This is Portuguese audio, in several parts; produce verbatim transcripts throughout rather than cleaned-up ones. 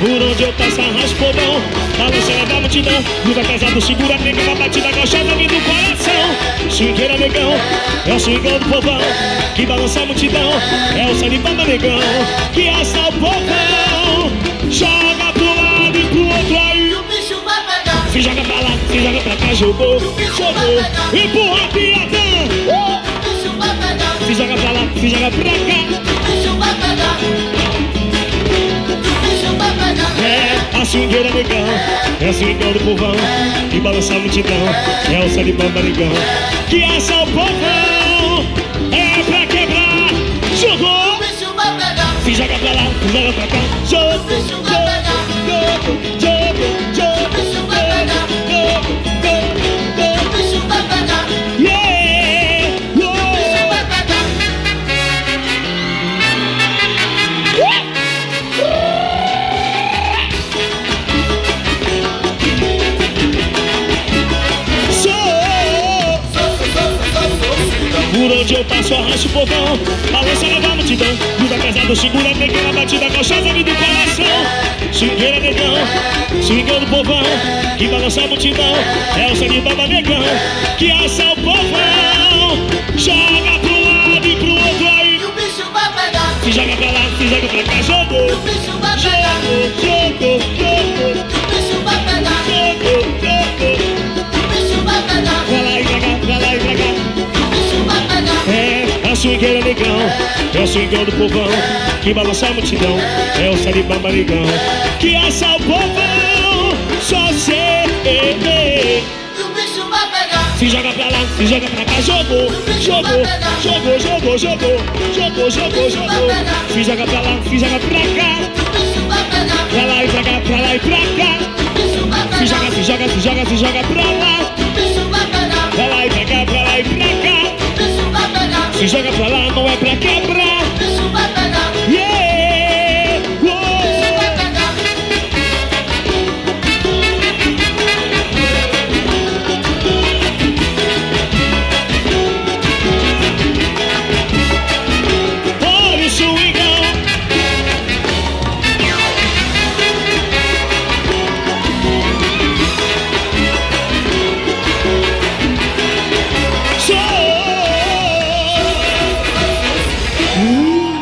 Por onde eu passo arrasto o povão, balançando da multidão. Luta pesado, segura a nega na batida gostosa vindo do coração. Swingueira negão, é o swingão do povão que balança a multidão. É o sangue bamba negão que assa o povão. Joga pro lado e pro outro aí. E o bicho vai pegar. Se joga pra lá, se joga pra cá, jogou, jogou. Empurra a piadão. O bicho vai pegar. Se joga pra lá, se joga pra cá. O bicho vai pegar. O bicho vai pegar. É a swingueira negão, é o swingão do povão que balança a multidão. É o sangue bamba negão que assa o povão. É pra quebrar, jogou. O bicho vai pegar. Se joga pra lá, se joga pra cá, jogou, O bicho vai pegar. jogou, jogou, jogou. O bicho vai pegar. O bicho vai pegar. Yeah! O bicho vai pegar. Por onde eu passo, arrasto o povão, balança leva a multidão. Luta pesado, segura a negueira, batida gostosa, me do coração. Swingueira negão, swingão do povão que balança a multidão. É o sangue baba negão que assa o povão. Joga pro lado e pro outro aí. E o bicho vai pegar. Se joga pra lá, se joga pra cá, jogou. O bicho vai pegar. Jogou, jogou, O bicho vai pegar. jogou, jogou. O bicho vai pegar. Pra lá e pra cá, pra lá e pra cá. O bicho vai pegar. É a swingueira negão, é o swingão do povão que balança a multidão. É o saribamba negão que assa o povão. Só sei. E o bicho vai pegar. Se joga pra lá, se joga pra cá, jogou, jogou, jogou, jogou, jogou, jogou, jogou, jogou. Se joga pra lá, se joga pra cá, O bicho vai pegar. pra lá e pra cá, pra lá e pra cá. O bicho vai Se joga, pegar. se joga, se joga, se joga pra lá, O bicho vai pegar. pra lá e pra cá, pra lá e pra cá. O bicho vai pegar. Se joga pra lá, não é pra quebrar. O bicho vai pegar. Yeah! O bicho vai pegar. Olha o swingão. Sou. Uh.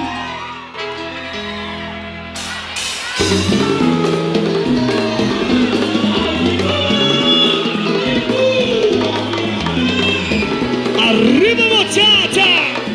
Arriba, muchacha!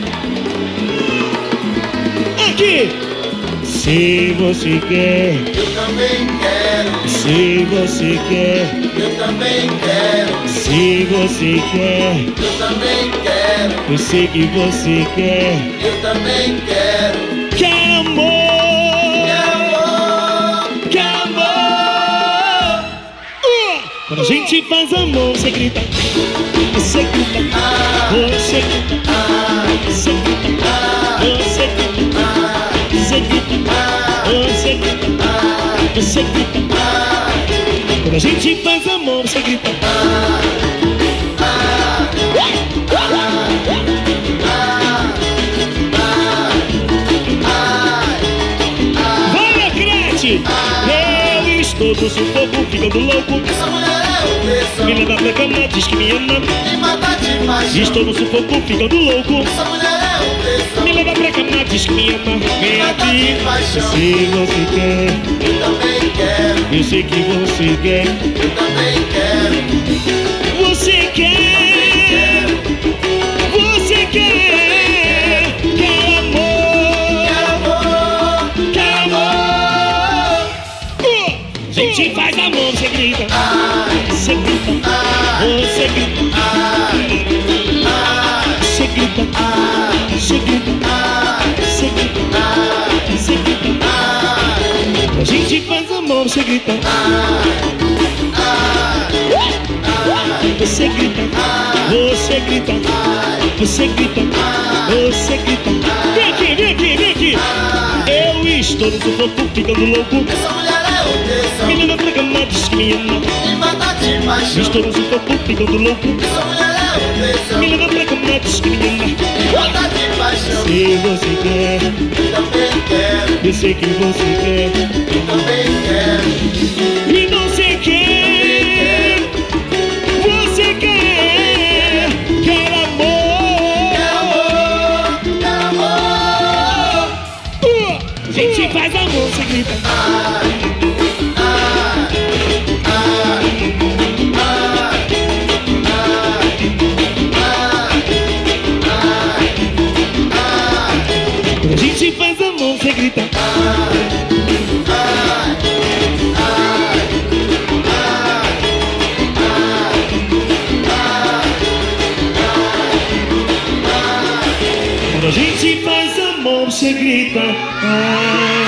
Aqui! Se você quer, Eu também quero. se você quer, Eu também quero. se você quer, Eu também quero. eu sei que você quer. Eu também quero. Quer amor, Quero amor. quer amor. Uh! Quando a gente faz amor, você grita, você grita, Ah, você grita, ah, você grita, ah, você grita, ah, você grita, ah, você grita, ah, você grita. ah, Quando a gente faz amor, você grita. ah, ah, Vai, Crete! Eu estou no sufoco, ficando louco. essa mulher é Me opressão. leva pra cama, diz que me ama. Me mata de paixão. Estou no sufoco, ficando louco. Essa mulher é opressão. Me leva pra cama, diz que me ama. Vem aqui, se você quer. Eu também quero. Eu sei que você quer. Eu também quero. Você quer. Você quer. Quer amor. Quero amor. Quer amor. Uh! A gente faz amor, você grita. Você grita. Você grita. Você grita. Você grita. Você grita. Você grita. A gente faz amor, você grita. Você grita. Você grita. Você grita. Você grita. Vem aqui, vem aqui, vem aqui. Eu estou no sufoco, ficando louco. Essa mulher é opressão. Me leva pra cama, diz que me ama. Me mata de paixão. Estou no sufoco, ficando louco. Essa mulher é opressão. Me leva pra cama, diz que me ama. Me mata de paixão. Se você quer, Eu também quero. Eu sei que você quer. Eu também quero. E você quer. Você quer. Quer amor. Quer amor, quer amor. Uh, a gente faz amor, você grita. Ai, ai, ai, Quando a gente faz amor, você grita. Quando a gente faz amor, você grita. Ah.